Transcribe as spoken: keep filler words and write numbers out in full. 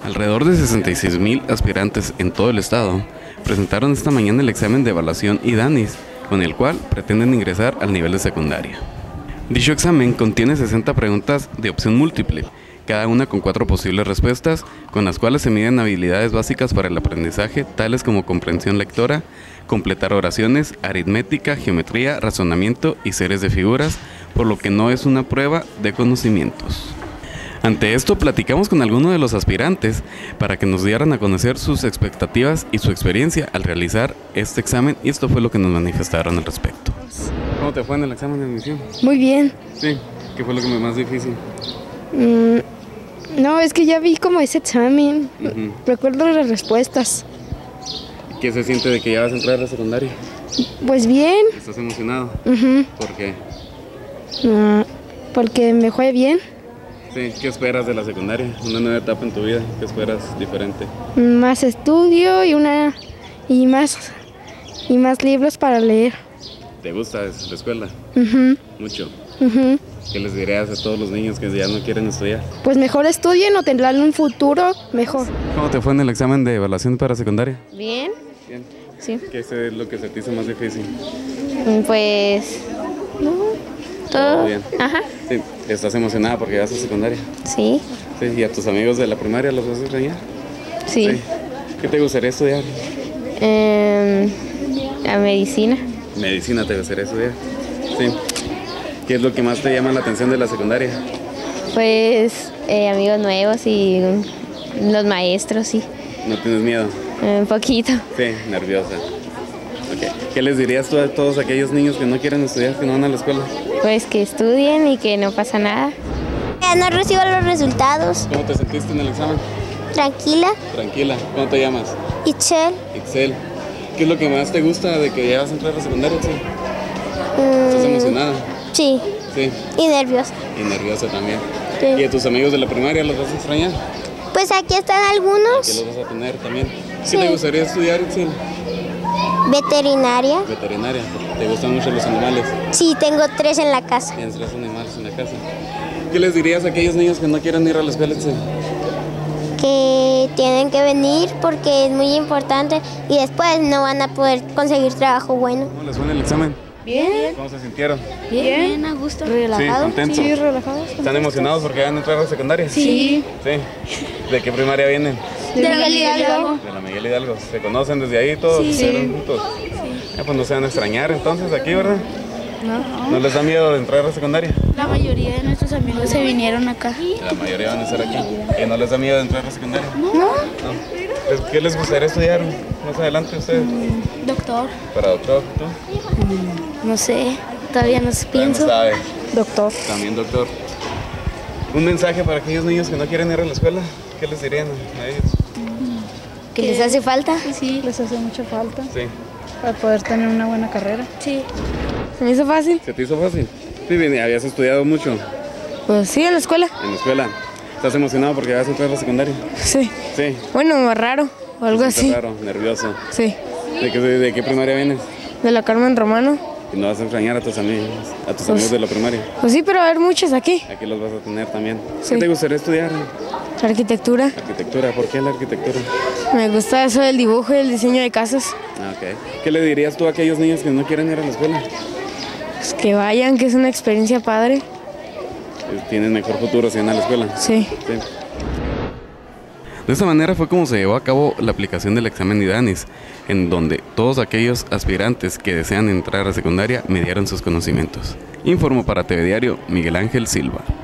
Alrededor de sesenta y seis mil aspirantes en todo el estado presentaron esta mañana el examen de evaluación I D A N I S, con el cual pretenden ingresar al nivel de secundaria. Dicho examen contiene sesenta preguntas de opción múltiple, cada una con cuatro posibles respuestas, con las cuales se miden habilidades básicas para el aprendizaje, tales como comprensión lectora, completar oraciones, aritmética, geometría, razonamiento y series de figuras, por lo que no es una prueba de conocimientos. Ante esto, platicamos con algunos de los aspirantes para que nos dieran a conocer sus expectativas y su experiencia al realizar este examen, y esto fue lo que nos manifestaron al respecto. ¿Cómo te fue en el examen de admisión? Muy bien. Sí, ¿qué fue lo que más difícil? Mm, no, es que ya vi como ese examen. Uh-huh. Recuerdo las respuestas. ¿Qué se siente de que ya vas a entrar a la secundaria? Pues bien. ¿Estás emocionado? Uh-huh. ¿Por qué? Uh, porque me fue bien. Sí, ¿qué esperas de la secundaria? Una nueva etapa en tu vida, ¿qué esperas diferente? Más estudio y una y más y más libros para leer. ¿Te gusta la escuela? Uh-huh. Mucho. Uh-huh. ¿Qué les dirías a todos los niños que ya no quieren estudiar? Pues mejor estudien o tendrán un futuro mejor. ¿Cómo te fue en el examen de evaluación para secundaria? Bien. Bien. Sí. ¿Qué es lo que se te hizo más difícil? Pues no, todo. ¿Todo bien? Ajá. Sí. ¿Estás emocionada porque vas a secundaria? Sí. Sí. ¿Y a tus amigos de la primaria los vas a extrañar? Sí. Sí. ¿Qué te gustaría estudiar? Eh, la medicina. Medicina te gustaría estudiar. Sí. ¿Qué es lo que más te llama la atención de la secundaria? Pues eh, amigos nuevos y los maestros, sí. ¿No tienes miedo? Un poquito. Sí, nerviosa. Okay. ¿Qué les dirías tú a todos aquellos niños que no quieren estudiar, que no van a la escuela? Pues que estudien y que no pasa nada. Ya no recibo los resultados. ¿Cómo te sentiste en el examen? Tranquila. Tranquila. ¿Cómo te llamas? Itzel. Excel. ¿Qué es lo que más te gusta de que ya vas a entrar a la secundaria? ¿Sí? Mm, ¿Estás emocionada? Sí. Sí. Y nerviosa. Y nerviosa también. Sí. ¿Y a tus amigos de la primaria los vas a extrañar? Pues aquí están algunos. ¿Qué los vas a tener también? ¿Qué Sí. te gustaría estudiar, Excel? Veterinaria. Veterinaria. ¿Te gustan mucho los animales? Sí, tengo tres en la casa. Tienes tres animales en la casa. ¿Qué les dirías a aquellos niños que no quieren ir a la escuela, Excel? Que tienen que venir porque es muy importante y después no van a poder conseguir trabajo bueno. ¿Cómo les fue en el examen? Bien. ¿Cómo se sintieron? Bien, a gusto. Sí, Relajado. contentos. Sí, relajados. ¿Están emocionados porque van a entrar a la secundaria? Sí. Sí. ¿De qué primaria vienen? De Miguel Hidalgo. De la Miguel Hidalgo. ¿Se conocen desde ahí todos? Sí. ¿Estuvieron juntos? Sí. Ah, pues no se van a extrañar entonces aquí, ¿verdad? No. ¿No les da miedo de entrar a la secundaria? La mayoría de nuestros amigos se vinieron acá. La mayoría van a estar aquí. ¿Y no les da miedo de entrar a la secundaria? No. ¿No? ¿Qué les gustaría estudiar más adelante a ustedes? Doctor. Para doctor, ¿tú? No sé, todavía no pienso. No sabe. Doctor. También doctor. Un mensaje para aquellos niños que no quieren ir a la escuela. ¿Qué les dirían a ellos? ¿Que les hace falta? Sí. Les hace mucha falta Sí. para poder tener una buena carrera. Sí. ¿Se me hizo fácil? ¿Se te hizo fácil? Sí, bien, habías estudiado mucho Pues sí, en la escuela. en la escuela. ¿Estás emocionado porque vas a entrar a la secundaria? Sí. Sí. Bueno, más raro o algo Está así. raro, nervioso. Sí. ¿De qué, de, de qué primaria vienes? De la Carmen Romano. Y no vas a extrañar a tus amigos, a tus Pues- amigos de la primaria. Pues sí, pero va a haber muchos aquí. Aquí los vas a tener también. Sí. ¿Qué te gustaría estudiar? Arquitectura. Arquitectura. ¿Por qué la arquitectura? Me gusta eso del dibujo y el diseño de casas. Ah, ok. ¿Qué le dirías tú a aquellos niños que no quieren ir a la escuela? Pues que vayan, que es una experiencia padre. Tienen mejor futuro si van a la escuela. Sí. Sí. De esta manera fue como se llevó a cabo la aplicación del examen I D A N I S, en donde todos aquellos aspirantes que desean entrar a secundaria midieron sus conocimientos. Informó para T V Diario Miguel Ángel Silva.